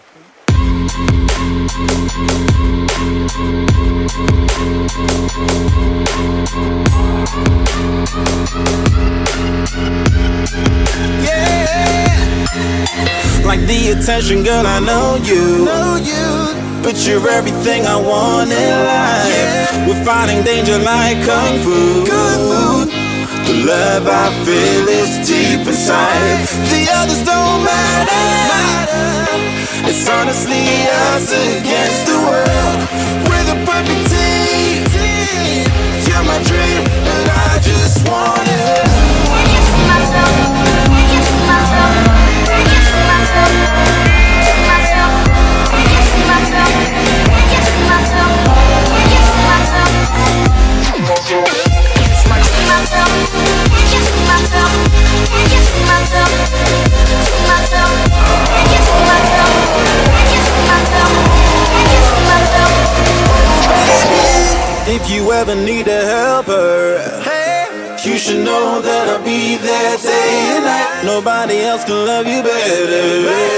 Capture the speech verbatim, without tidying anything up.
Yeah, like the attention, girl, I know you. Know you. But you're everything I want in life. Yeah. We're fighting danger like Kung Fu. Kung Fu. The love I feel is deep inside. The others don't matter. It's honestly us against the world. We're the perfect team. You're my dream, and I just want it. If you ever need a helper, hey, you should know that I'll be there day and night. Nobody else can love you better.